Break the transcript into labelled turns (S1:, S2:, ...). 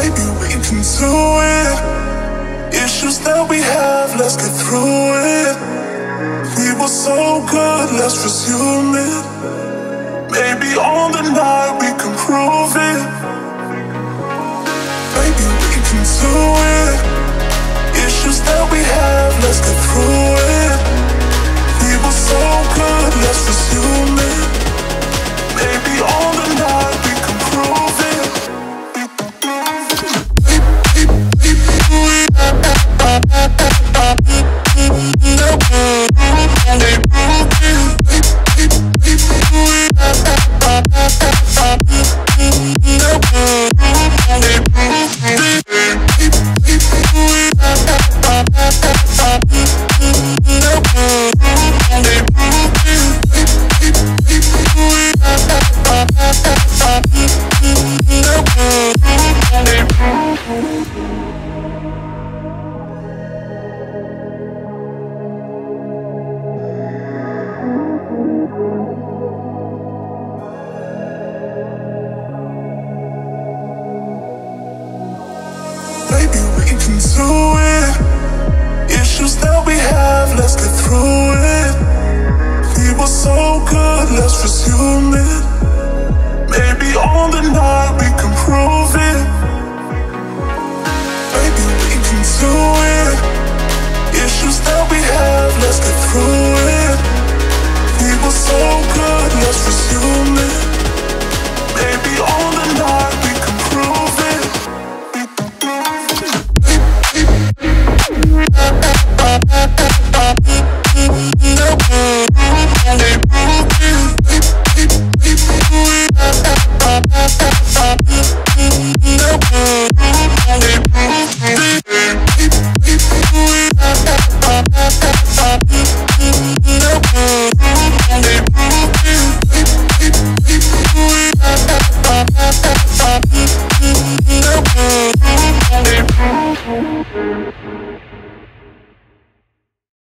S1: Maybe we can do it. Issues that we have, let's get through it. We were so good, let's resume it. Maybe on the night we can prove it. Maybe we can do it. Issues that we have, let's get through it. We were so good, let's resume it. Maybe on the night we can prove it. Maybe we can do it. Issues that we have, let's get through it. We were so good, let's resume it. Maybe on the night